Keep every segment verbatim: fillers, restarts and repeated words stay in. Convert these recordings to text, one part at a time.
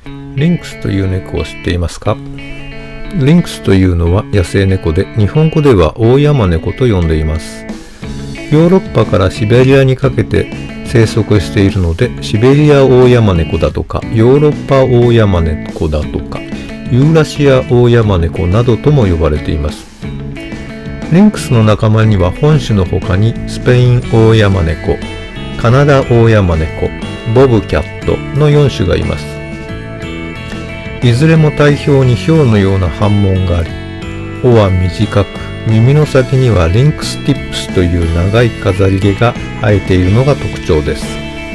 リンクスという猫を知っていますか？リンクスというのは野生猫で、日本語ではオオヤマネコと呼んでいます。ヨーロッパからシベリアにかけて生息しているので、シベリアオオヤマネコだとか、ヨーロッパオオヤマネコだとか、ユーラシアオオヤマネコなどとも呼ばれています。リンクスの仲間には本種の他にスペインオオヤマネコ、カナダオオヤマネコ、ボブキャットのよん種がいます。いずれも体表にヒョウのような斑紋があり、尾は短く、耳の先にはリンクスティップスという長い飾り毛が生えているのが特徴です。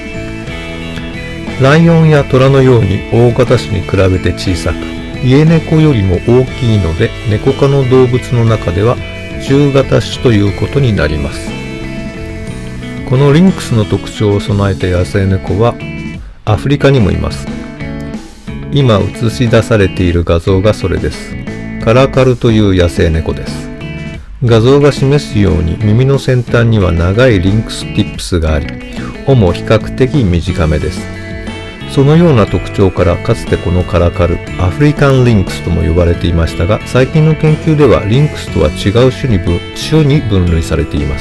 ライオンやトラのように大型種に比べて小さく、家猫よりも大きいので、猫科の動物の中では中型種ということになります。このリンクスの特徴を備えた野生猫はアフリカにもいます。今映し出されている画像がそれです。カラカルという野生猫です。画像が示すように耳の先端には長いリンクスティップスがあり、尾も比較的短めです。そのような特徴からかつてこのカラカル、アフリカンリンクスとも呼ばれていましたが、最近の研究ではリンクスとは違う種に分、種に分類されています。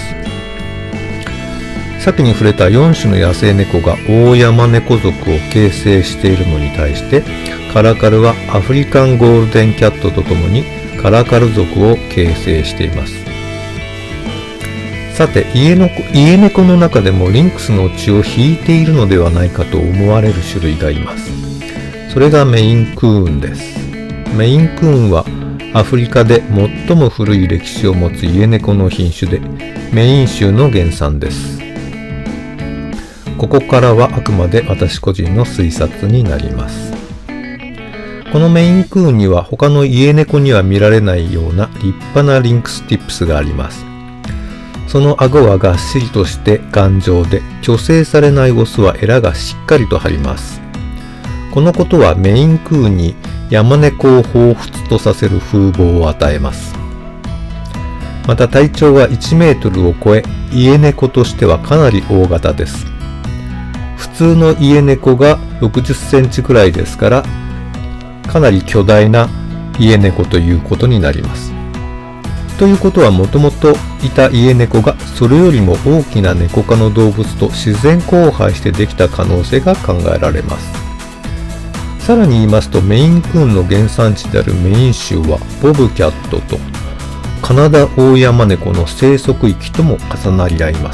先に触れたよん種の野生猫がオオヤマネコ属を形成しているのに対して、カラカルはアフリカンゴールデンキャットとともにカラカル属を形成しています。さて、家の家猫の中でもリンクスの血を引いているのではないかと思われる種類がいます。それがメインクーンです。メインクーンはアフリカで最も古い歴史を持つ家猫の品種で、メイン州の原産です。ここからはあくまで私個人の推察になります。このメインクーンには他の家猫には見られないような立派なリンクスティップスがあります。その顎はがっしりとして頑丈で、去勢されないオスはエラがしっかりと張ります。このことはメインクーンにヤマネコを彷彿とさせる風貌を与えます。また体長はいちメートルを超え、家猫としてはかなり大型です。普通の家猫がろくじゅっセンチくらいですから、かなり巨大な家猫ということになります。ということは、もともといた家猫がそれよりも大きな猫科の動物と自然交配してできた可能性が考えられます。さらに言いますと、メインクーンの原産地であるメイン州はボブキャットとカナダオオヤマネコの生息域とも重なり合います。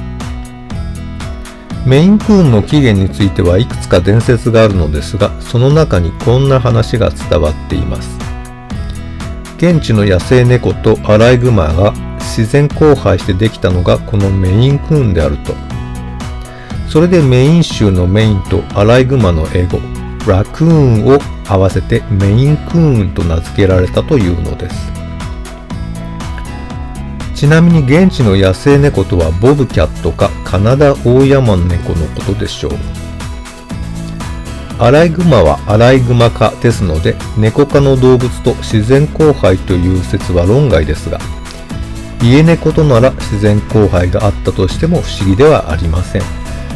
メインクーンの起源についてはいくつか伝説があるのですが、その中にこんな話が伝わっています。現地の野生猫とアライグマが自然交配してできたのがこのメインクーンであると。それでメイン州のメインとアライグマの英語ラクーンを合わせてメインクーンと名付けられたというのです。ちなみに現地の野生猫とはボブキャットかカナダオオヤマネコのことでしょう。アライグマはアライグマ科ですので、猫科の動物と自然交配という説は論外ですが、家猫となら自然交配があったとしても不思議ではありません。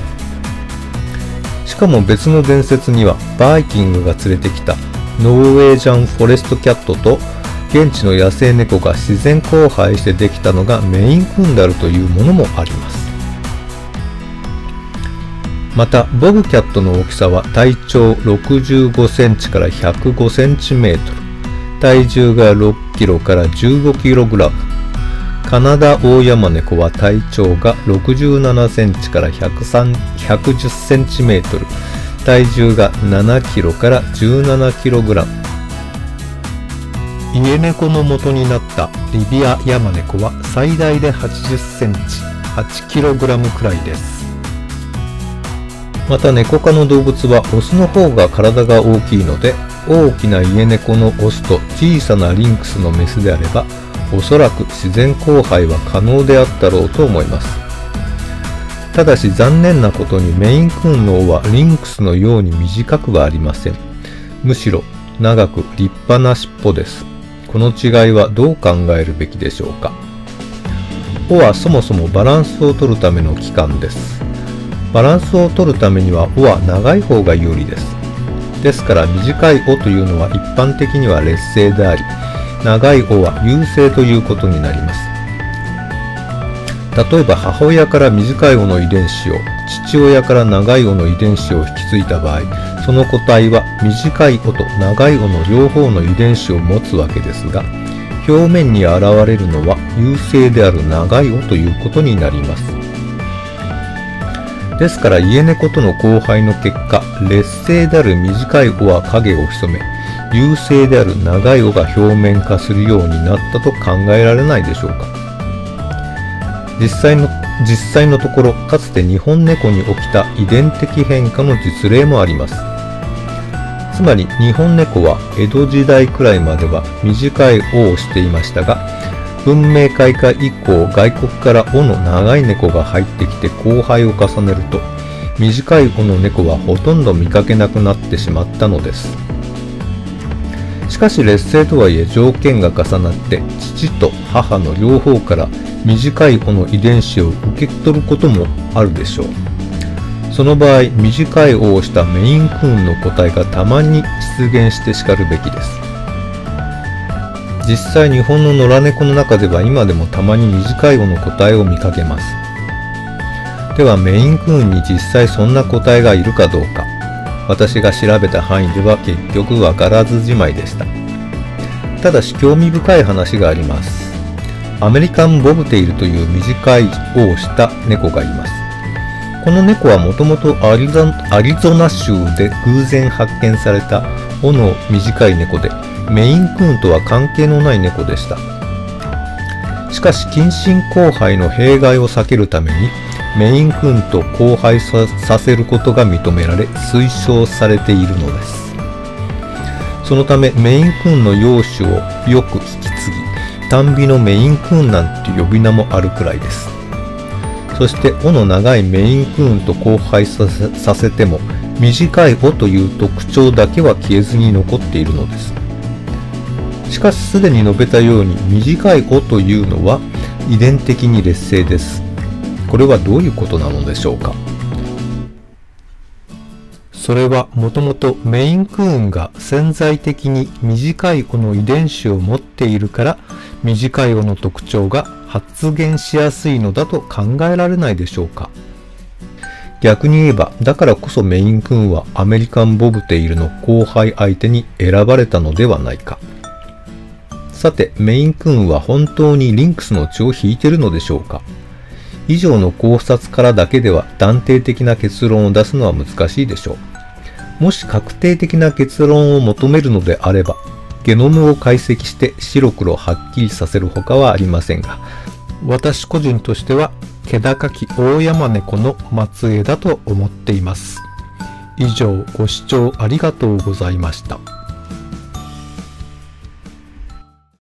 しかも別の伝説には、バイキングが連れてきたノルウェージャンフォレストキャットと現地の野生猫が自然交配してできたのがメインクーンであるというものもあります。またボブキャットの大きさは体長ろくじゅうごセンチからひゃくごセンチメートル、体重がろっキロからじゅうごキログラム。カナダオオヤマネコは体長がろくじゅうななセンチからひゃくじゅっセンチメートル、体重がななキロからじゅうななキログラム。家猫の元になったリビアヤマネコは最大ではちじゅっセンチ、はちキログラムくらいです。また猫科の動物はオスの方が体が大きいので、大きな家猫のオスと小さなリンクスのメスであれば、おそらく自然交配は可能であったろうと思います。ただし残念なことにメインクーンの尾はリンクスのように短くはありません。むしろ長く立派な尻尾です。この違いはどう考えるべきでしょうか。尾はそもそもバランスを取るための器官です。バランスを取るためには尾は長い方が有利です。 ですから短い尾というのは一般的には劣勢であり、長い尾は優勢ということになります。例えば母親から短い尾の遺伝子を、父親から長い尾の遺伝子を引き継いだ場合、その個体は短い尾と長い尾の両方の遺伝子を持つわけですが、表面に現れるのは優勢である長い尾ということになります。ですから家猫との交配の結果、劣勢である短い尾は影を潜め、優勢である長い尾が表面化するようになったと考えられないでしょうか。実際の実際のところ、かつて日本猫に起きた遺伝的変化の実例もあります。つまり日本猫は江戸時代くらいまでは短い尾をしていましたが、文明開化以降、外国から尾の長い猫が入ってきて交配を重ねると、短い尾の猫はほとんど見かけなくなってしまったのです。しかし劣勢とはいえ条件が重なって父と母の両方から短い尾の遺伝子を受け取ることもあるでしょう。その場合、短い尾をしたメインクーンの個体がたまに出現してしかるべきです。実際日本の野良猫の中では今でもたまに短い尾の個体を見かけます。ではメインクーンに実際そんな個体がいるかどうか、私が調べた範囲では結局わからずじまいでした。ただし興味深い話があります。アメリカンボブテイルという短い尾をした猫がいます。この猫はもともとアリゾナ州で偶然発見された尾の短い猫で、メインクーンとは関係のない猫でした。しかし近親交配の弊害を避けるためにメインクーンと交配させることが認められ推奨されているのです。そのためメインクーンの幼種をよく引き継ぎ、単美のメインクーンなんて呼び名もあるくらいです。そして尾の長いメインクーンと交配させ、させても短い尾という特徴だけは消えずに残っているのです。しかしすでに述べたように短い尾というのは遺伝的に劣勢です。これはどういうことなのでしょうか。それはもともとメインクーンが潜在的に短い尾の遺伝子を持っているから短い尾の特徴が発現しやすいのだと考えられないでしょうか。逆に言えば、だからこそメインクーンはアメリカンボブテイルの交配相手に選ばれたのではないか。さて、メインクーンは本当にリンクスの血を引いているのでしょうか。以上の考察からだけでは断定的な結論を出すのは難しいでしょう。もし確定的な結論を求めるのであれば、ゲノムを解析して白黒はっきりさせるほかはありませんが、私個人としては気高き大山猫の末裔だと思っています。以上、ご視聴ありがとうございました。